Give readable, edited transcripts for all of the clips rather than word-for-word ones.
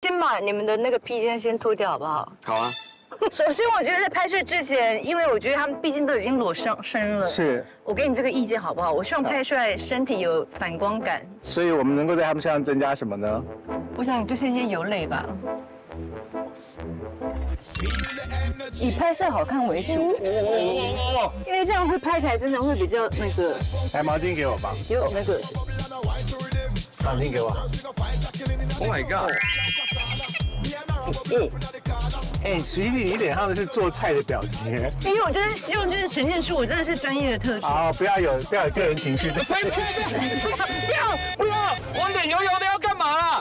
先把你们的那个披肩先脱掉好不好？ 好啊。 首先，我觉得在拍摄之前，因为我觉得他们毕竟都已经裸上身了， 是我给你这个意见好不好？我希望拍出来身体有反光感。 所以我们能够在他们身上增加什么呢？ 我想就是一些油类吧，以拍摄好看为主，因为这样会拍起来真的会比较那个。 来，毛巾给我吧。 有那个。 毛巾给我。 Oh my god！ 哎，徐弟，你脸上的是做菜的表情。 因为我就是希望就是呈现出我真的是专业的特质。 好，不要有个人情绪。 不要！我脸油油的要干嘛啦？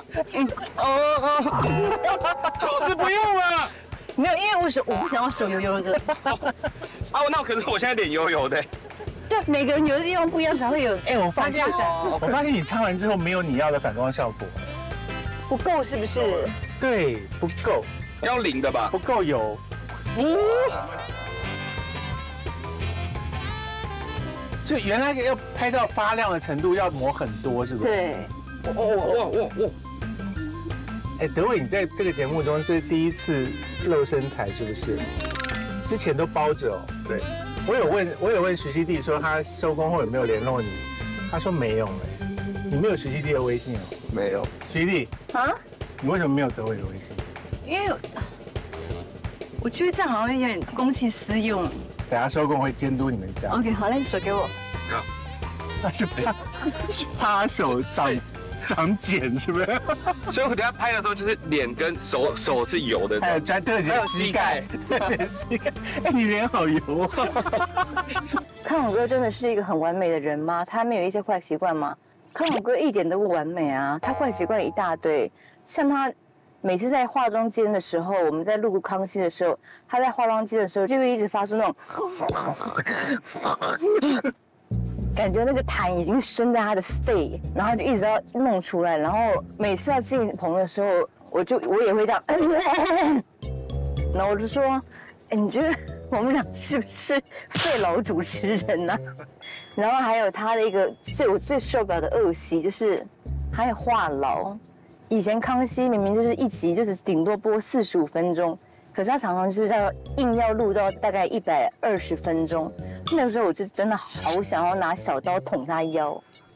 裤子不用了。 没有，因为我不想要手油油的。 啊，那可是我现在脸油油的。 对，每个人油的地方不一样才会有。 哎，我发现你擦完之后没有你要的反光效果。 不够是不是？ 对，不够。 要零的吧？ 不够油。所以原来要拍到发亮的程度要抹很多，是不是？ 对。 哎，德伟，你在这个节目中是第一次露身材，是不是？之前都包着哦。 对。 我有问徐熙娣说他收工后有没有联络你，他说没有哎。你没有徐熙娣的微信哦？ 没有。 徐熙娣啊，你为什么没有德伟的微信？ 因为我觉得这样好像有点公器私用。 等下收工会监督你们家。 OK， 好嘞，手给我。 好。 那是怕手长茧是不是？ 所以我等下拍的时候就是脸跟手是油的， 还有特写膝盖，特写膝盖。哎，你脸好油啊！ 康永哥真的是一个很完美的人吗？他没有一些坏习惯吗？康永哥一点都不完美啊，他坏习惯一大堆。像他每次在化妆间的时候，我们在录康熙的时候，他在化妆间的时候就会一直发出那种。感觉那个痰已经升在他的肺，然后就一直要弄出来，然后每次要进棚的时候，我也会这样，然后我就说，哎，你觉得我们俩是不是肺痨主持人呢？然后还有他的一个我最受不了的恶习就是还有话痨。以前康熙明明就是一集就是顶多播45分钟。可是他常常就是硬要录到大概120分钟，那个时候我就真的好想要拿小刀捅他腰。